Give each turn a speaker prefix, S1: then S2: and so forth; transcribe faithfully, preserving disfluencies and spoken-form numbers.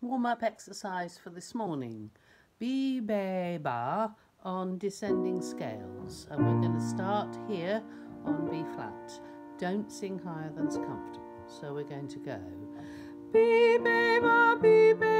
S1: Warm-up exercise for this morning. Be, be, ba on descending scales. And we're going to start here on B flat. Don't sing higher than's comfortable. So we're going to go be, be, ba, be, be.